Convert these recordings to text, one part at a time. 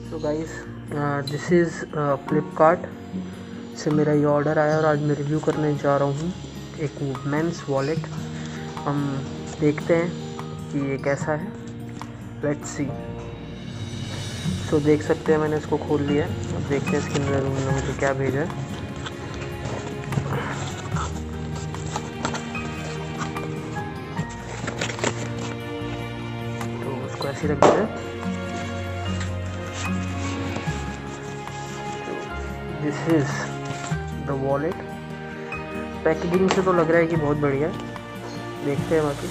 तो guys this is Flipkart से मेरा ये ऑर्डर आया और आज मैं रिव्यू करने जा रहा हूँ एक मेंस वॉलेट। हम देखते हैं कि ये कैसा है, लेट्स सी। सो देख सकते हैं मैंने इसको खोल लिया है। अब देखते हैं इसके अंदर उन्होंने मुझे क्या भेजा है। तो उसको ऐसे रख देते हैं। This is the wallet. Packaging से तो लग रहा है कि बहुत बढ़िया है, देखते हैं बाकी।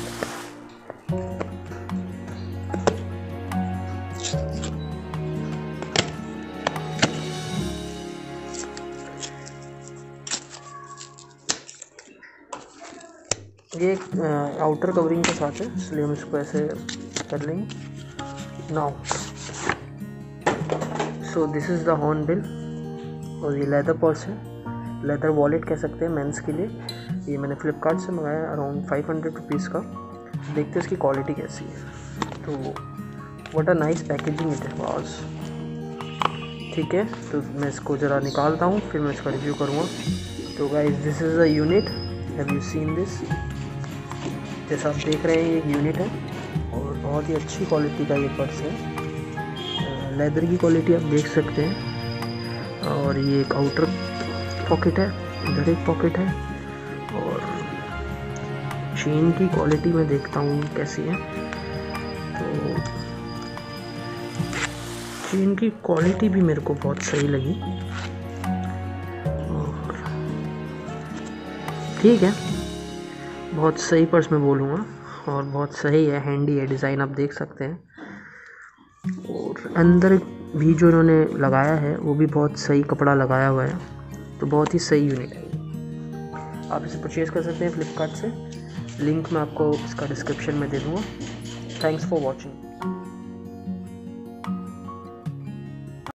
ये एक आउटर कवरिंग के साथ है, इसलिए हम इसको ऐसे कर लेंगे now. So this is the horn bill और ये लेदर पर्स है, लेदर वॉलेट कह सकते हैं मेंस के लिए। ये मैंने फ्लिपकार्ट से मंगाया अराउंड 500 रुपीज़ का। देखते हैं इसकी क्वालिटी कैसी है। तो what a nice packaging it was. ठीक है, तो मैं इसको ज़रा निकालता हूँ, फिर मैं इसका रिव्यू करूँगा। तो guys this is a unit, have you seen this? जैसा आप देख रहे हैं ये एक यूनिट है और बहुत ही अच्छी क्वालिटी का ये पर्स है। लेदर की क्वालिटी आप देख सकते हैं। और ये एक आउटर पॉकेट है, इधर एक पॉकेट है। और चेन की क्वालिटी मैं देखता हूँ कैसी है। तो चेन की क्वालिटी भी मेरे को बहुत सही लगी और ठीक है, बहुत सही पर्स मैं बोलूँगा और बहुत सही है, हैंडी है। डिज़ाइन आप देख सकते हैं और अंदर भी जो इन्होंने लगाया है वो भी बहुत सही कपड़ा लगाया हुआ है। तो बहुत ही सही यूनिट है। आप इसे परचेज़ कर सकते हैं फ्लिपकार्ट से। लिंक मैं आपको इसका डिस्क्रिप्शन में दे दूँगा। Thanks for watching.